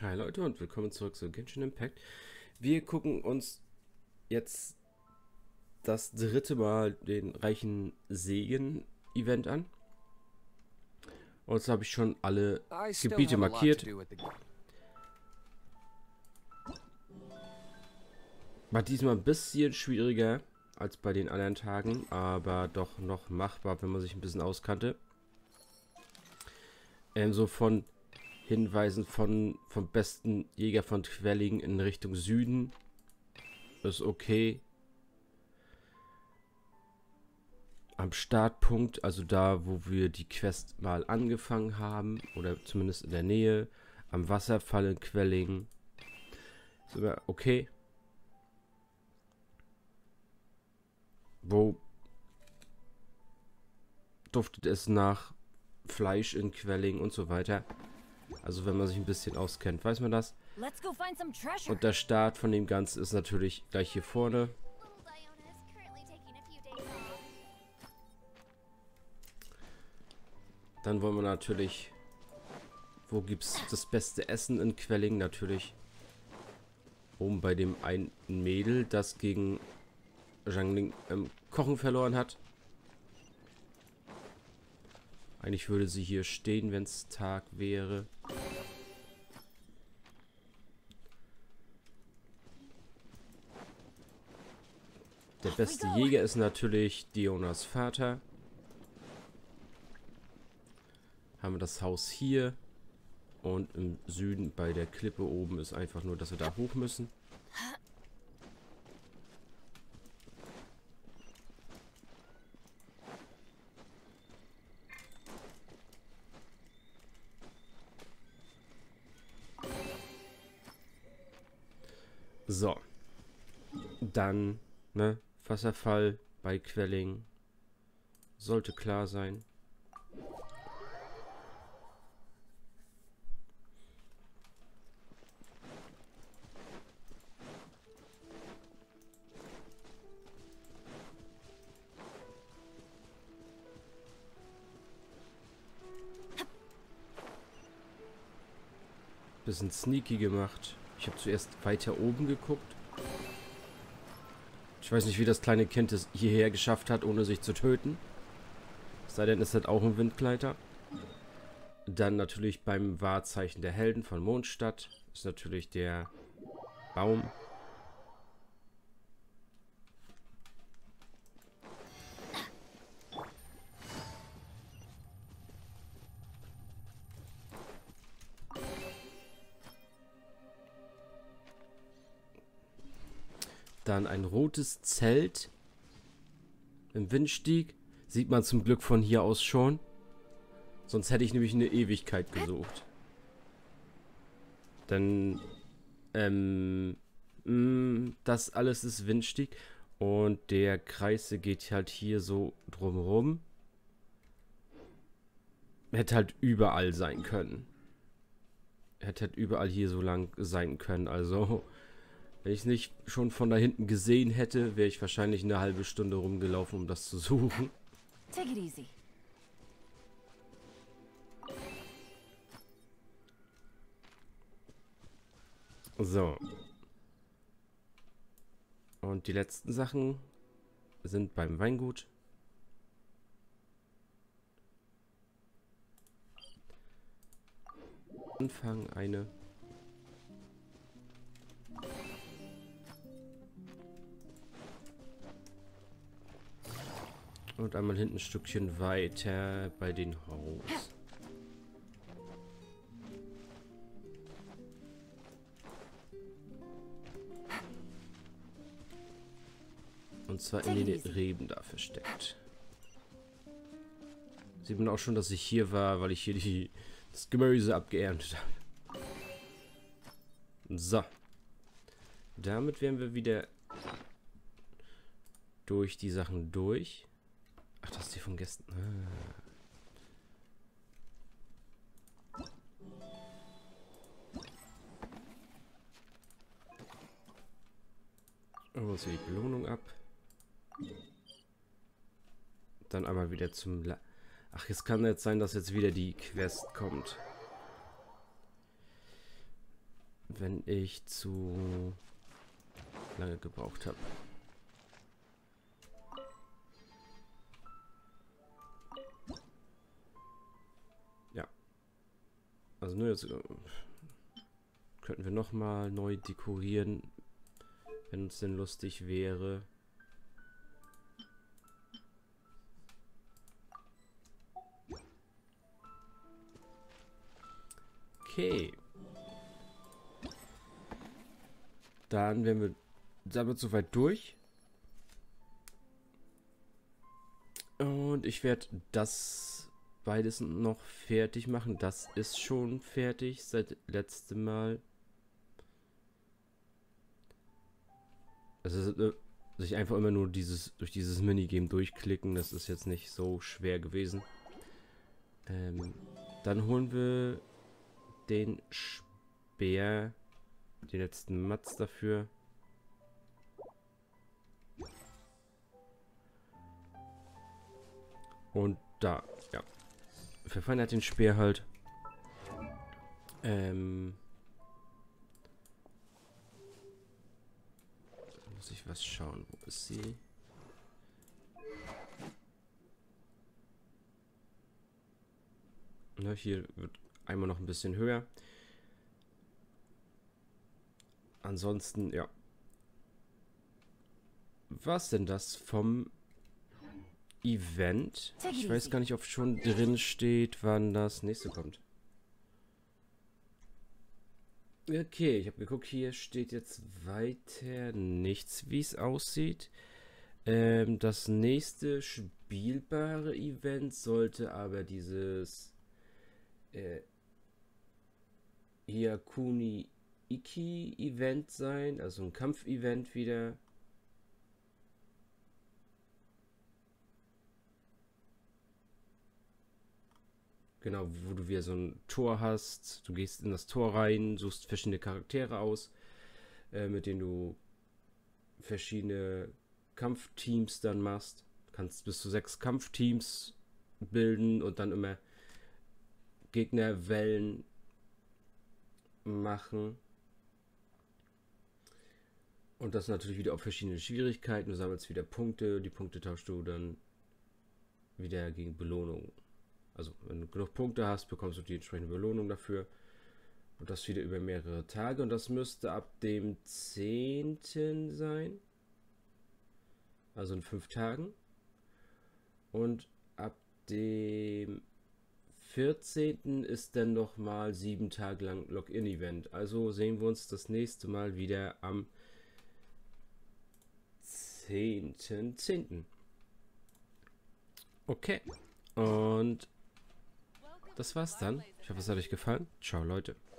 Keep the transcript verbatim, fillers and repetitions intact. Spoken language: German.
Hi Leute und willkommen zurück zu Genshin Impact. Wir gucken uns jetzt das dritte Mal den Reichen Segen Event an. Und jetzt habe ich schon alle Gebiete markiert. War diesmal ein bisschen schwieriger als bei den anderen Tagen, aber doch noch machbar, wenn man sich ein bisschen auskannte. Ähm, so von Hinweisen von vom besten Jäger von Quelling in Richtung Süden ist okay. Am Startpunkt, also da, wo wir die Quest mal angefangen haben, oder zumindest in der Nähe, am Wasserfall in Quelling, ist immer okay. Wo duftet es nach Fleisch in Quelling und so weiter. Also wenn man sich ein bisschen auskennt, weiß man das. Und der Start von dem Ganzen ist natürlich gleich hier vorne. Dann wollen wir natürlich, wo gibt es das beste Essen in Quelling? Natürlich oben bei dem einen Mädel, das gegen Xiangling ähm, Kochen verloren hat. Eigentlich würde sie hier stehen, wenn es Tag wäre. Der beste Jäger ist natürlich Dionas Vater. Haben wir das Haus hier. Und im Süden bei der Klippe oben ist einfach nur, dass wir da hoch müssen. So. Dann, ne, Wasserfall bei Quelling. Sollte klar sein. Bisschen sneaky gemacht. Ich habe zuerst weiter oben geguckt. Ich weiß nicht, wie das kleine Kind es hierher geschafft hat, ohne sich zu töten. Es sei denn, es hat auch einen Windgleiter. Dann natürlich beim Wahrzeichen der Helden von Mondstadt ist natürlich der Baum. Dann ein rotes Zelt im Windstieg. Sieht man zum Glück von hier aus schon. Sonst hätte ich nämlich eine Ewigkeit gesucht. Denn ähm, mh, das alles ist Windstieg. Und der Kreis geht halt hier so drumherum. Hätte halt überall sein können. Hätte halt überall hier so lang sein können. Also... Wenn ich es nicht schon von da hinten gesehen hätte, wäre ich wahrscheinlich eine halbe Stunde rumgelaufen, um das zu suchen. Take it easy. So. Und die letzten Sachen sind beim Weingut. Anfang eine... Und einmal hinten ein Stückchen weiter bei den Haus. Und zwar in den Reben da versteckt. Sieht man auch schon, dass ich hier war, weil ich hier die, das Gemüse abgeerntet habe. So. Damit wären wir wieder durch die Sachen durch. Ach, das ist die von gestern. Ah. Holen wir uns hier die Belohnung ab. Dann einmal wieder zum... La Ach, es kann jetzt sein, dass jetzt wieder die Quest kommt. wenn ich zu lange gebraucht habe. Ja. Also nur jetzt äh, könnten wir noch mal neu dekorieren, wenn uns denn lustig wäre. Okay. Dann wären wir damit soweit durch. Und ich werde das beides noch fertig machen. Das ist schon fertig seit letztem Mal. Also äh, sich einfach immer nur dieses durch dieses Minigame durchklicken, das ist jetzt nicht so schwer gewesen. Ähm, dann holen wir den Speer, den letzten Matz dafür. Und da, ja. Verfeinert den Speer halt. Ähm. Da muss ich was schauen. Wo ist sie? Na, hier wird einmal noch ein bisschen höher. Ansonsten, ja. Was denn das vom Event? Ich weiß gar nicht, ob schon drin steht, wann das nächste kommt. Okay, ich habe geguckt, hier steht jetzt weiter nichts, wie es aussieht. Ähm, das nächste spielbare Event sollte aber dieses äh, Hyakuni Iki Event sein, also ein Kampf-Event wieder. Genau, wo du wieder so ein Tor hast. Du gehst in das Tor rein, suchst verschiedene Charaktere aus, äh, mit denen du verschiedene Kampfteams dann machst. Du kannst bis zu sechs Kampfteams bilden und dann immer Gegnerwellen machen. Und das natürlich wieder auf verschiedene Schwierigkeiten. Du sammelst wieder Punkte. Die Punkte tauschst du dann wieder gegen Belohnung. Also, wenn du genug Punkte hast, bekommst du die entsprechende Belohnung dafür. Und das wieder über mehrere Tage. Und das müsste ab dem zehnten sein. Also in fünf Tagen. Und ab dem vierzehnten ist dann nochmal sieben Tage lang Login-Event. Also sehen wir uns das nächste Mal wieder am zehnten zehnten Okay. Und das war's dann. Ich hoffe, es hat euch gefallen. Ciao, Leute.